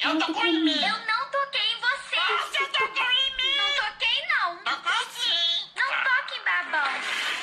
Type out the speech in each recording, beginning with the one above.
Você tocou em mim. Eu não toquei em você. Você tocou em mim. Não toquei, não. Tocou sim. Não toque, babão.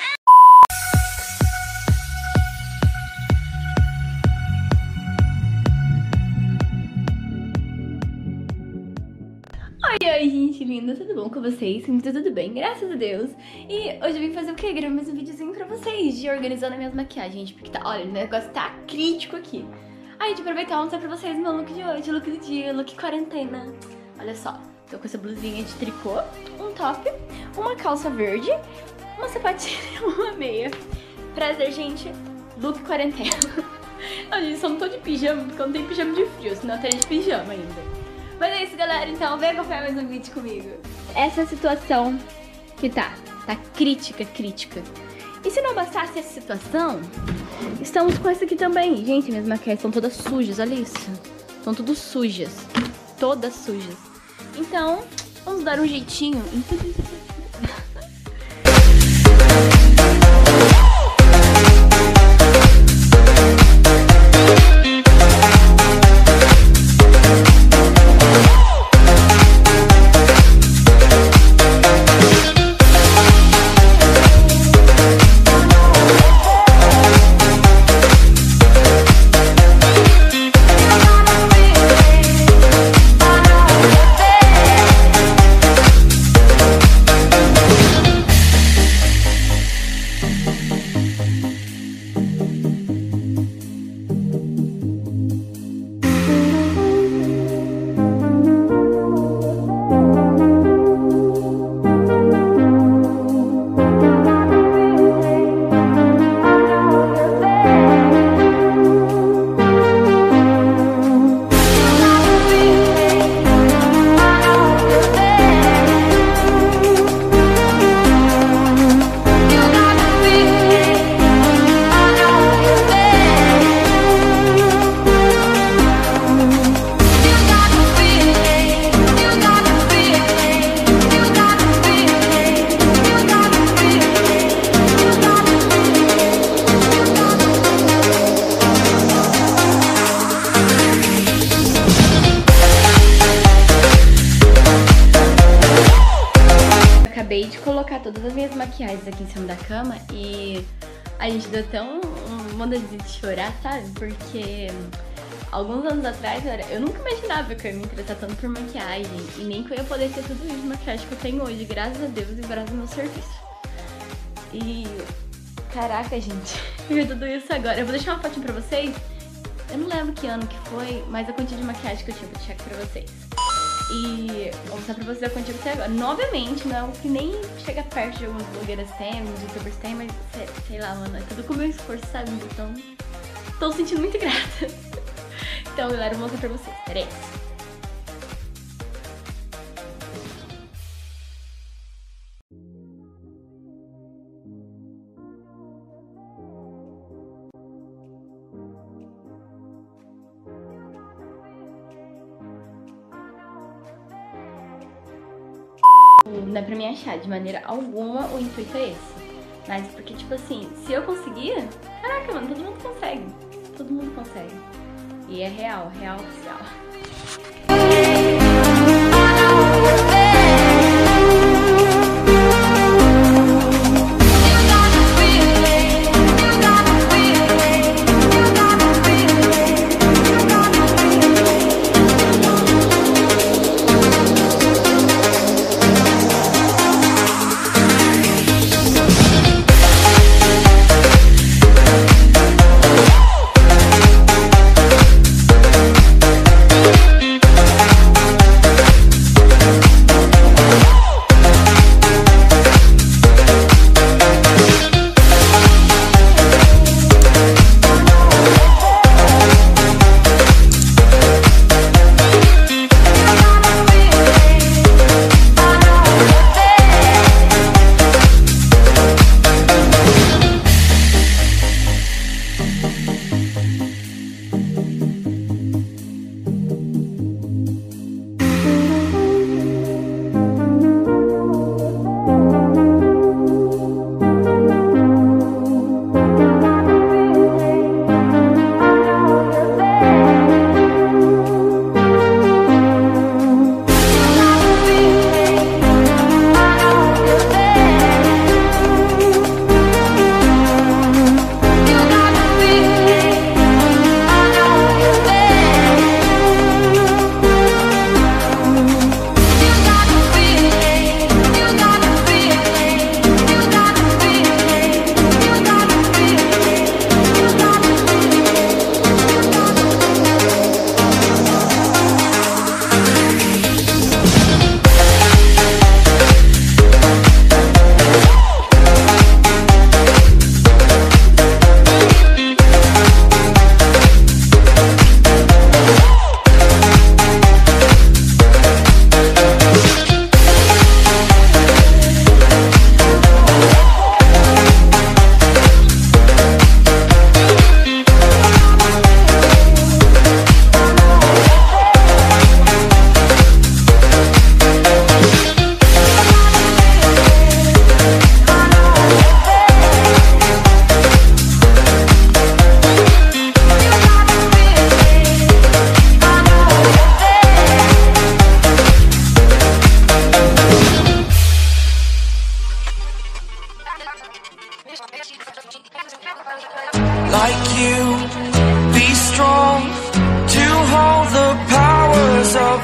Oi, gente linda, tudo bom com vocês? Tudo bem, graças a Deus. E hoje eu vim fazer o quê? Gravar mais um videozinho pra vocês de organizando as minhas maquiagens, gente. Porque tá, olha, o negócio tá crítico aqui. Aí, de aproveitar, vou mostrar pra vocês meu look de hoje, look do dia, look quarentena. Olha só, tô com essa blusinha de tricô, um top, uma calça verde, uma sapatilha e uma meia. Prazer, gente, look quarentena. A gente só não tô de pijama, porque eu não tenho pijama de frio, senão eu teria de pijama ainda. Mas é isso, galera, então vem acompanhar mais um vídeo comigo. Essa situação que tá crítica. E se não bastasse essa situação, estamos com essa aqui também. Gente, minhas maquiagens estão todas sujas, olha isso. Estão todas sujas, todas sujas. Então, vamos dar um jeitinho em tudo isso aqui. Acabei de colocar todas as minhas maquiagens aqui em cima da cama e a gente deu tão vontade de chorar, sabe? Porque alguns anos atrás, eu nunca imaginava que eu ia me interessar tanto por maquiagem e nem que eu ia poder ter tudo isso de maquiagem que eu tenho hoje, graças a Deus e graças ao meu serviço. E caraca, gente, ver tudo isso agora. Eu vou deixar uma fotinha pra vocês. Eu não lembro que ano que foi, mas a quantia de maquiagem que eu tinha pra deixar aqui pra vocês. E vou mostrar pra vocês a quantia que eu tenho agora. Novamente, não é algo que nem chega perto de algumas blogueiras têm, alguns youtubers têm, mas sei lá, mano, é tudo com o meu esforço, sabe? Então, tô sentindo muito grata. Então, galera, eu vou mostrar pra vocês. Pera aí. Não é pra me achar de maneira alguma o intuito é esse. Mas porque, tipo assim, se eu conseguir, caraca, mano, todo mundo consegue. Todo mundo consegue. E é real, real oficial.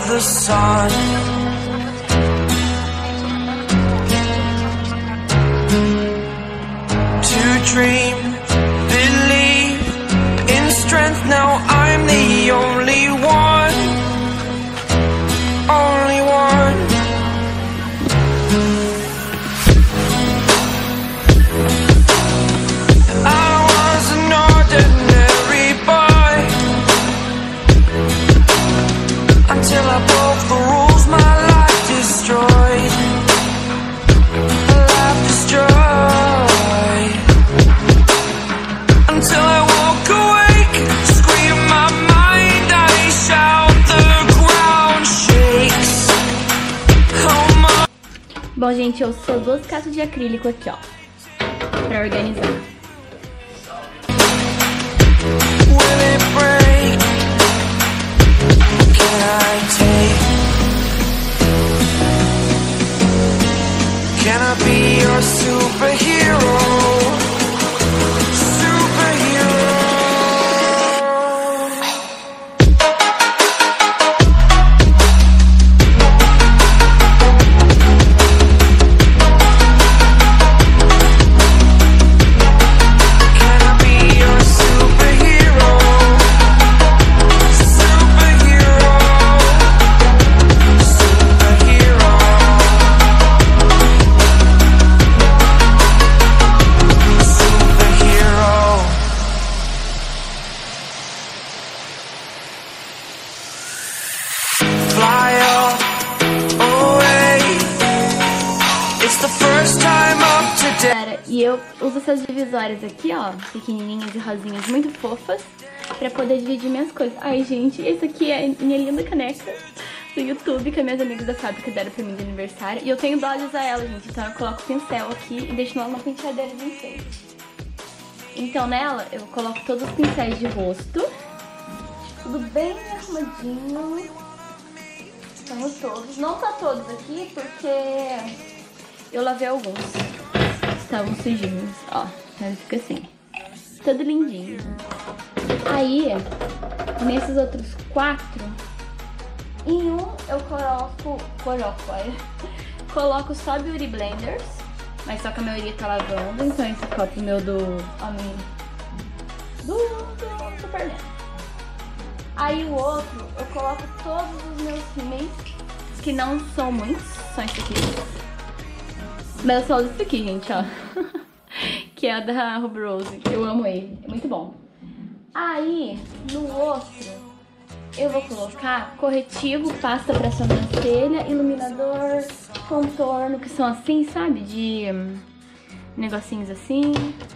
the sun. To dream, believe in strength. Now I'm the only one, only one. I was an ordinary boy until I broke the rules. My life destroyed, life destroyed. Until I walk awake, scream my mind, I shout, the ground shakes. Oh my. Bom, gente, eu sou 2 caixas de acrílico aqui, ó, pra organizar. Will it break? Can I take? Can I be your superhero? Superhero. Can I be your superhero? Superhero. Superhero. Superhero. Fly away. It's the first time of today. Galera, e eu uso essas divisórias aqui, ó, pequenininhas e rosinhas, muito fofas, pra poder dividir minhas coisas. Ai, gente, esse aqui é minha linda caneca do YouTube, que minhas amigas da fábrica deram pra mim de aniversário. E eu tenho dó de usar ela, gente, então eu coloco o pincel aqui e deixo ela uma penteadeira de enfeite. Então nela eu coloco todos os pincéis de rosto, tudo bem arrumadinho. Estamos todos, não tá todos aqui porque eu lavei alguns, estavam sujinhos, ó, então ele fica assim, todo lindinho. Aí, nesses outros 4, em um eu coloco só Beauty Blenders, mas só que a maioria tá lavando, então esse copo meu do Superman. Aí o outro eu coloco todos os meus rímels, que não são muitos, só esse aqui. Mas eu só uso isso aqui, gente, ó. Que é da Ruby Rose, eu amo ele, é muito bom. Aí, no outro, eu vou colocar corretivo, pasta pra sobrancelha, iluminador, contorno, que são assim, sabe? De negocinhos assim.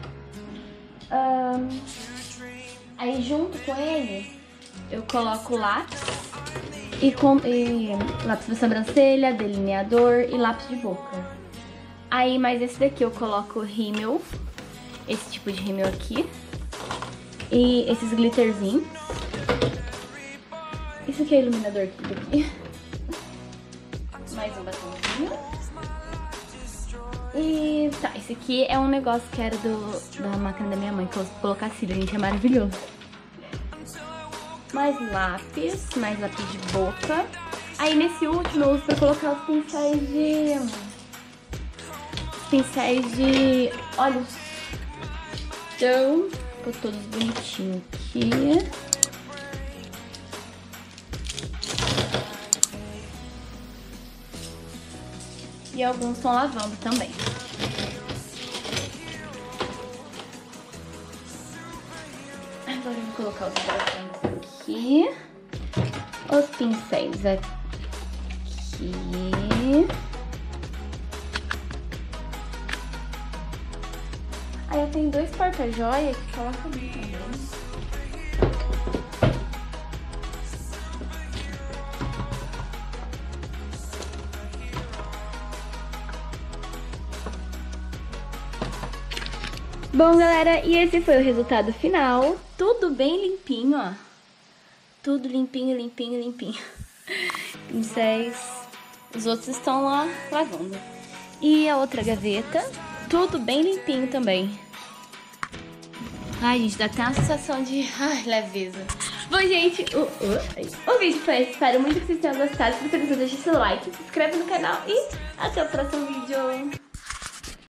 Aí junto com ele, eu coloco lápis e lápis pra sobrancelha, delineador e lápis de boca. Aí, mais esse daqui eu coloco rímel, esse tipo de rímel aqui. E esses glitterzinhos. Esse aqui é iluminador aqui. Mais um batomzinho. E tá, esse aqui é um negócio que era da máquina da minha mãe, que eu vou colocar cílio, gente, é maravilhoso. Mais lápis de boca. Aí nesse último eu uso pra colocar os pincéis de olhos. Então, ficou todos bonitinhos aqui. E alguns estão lavando também. Agora eu vou colocar os botões aqui. Os pincéis aqui. Aí eu tenho 2 porta-joias que coloca ali também. Bom, galera, e esse foi o resultado final. Tudo bem limpinho, ó. Tudo limpinho, limpinho, limpinho. Pincéis. Os outros estão lá lavando. E a outra gaveta, tudo bem limpinho também. Ai, gente, dá até uma sensação de leveza. Bom, gente, o vídeo foi esse. Espero muito que vocês tenham gostado. Se você gostou, deixa seu like, se inscreve no canal e até o próximo vídeo.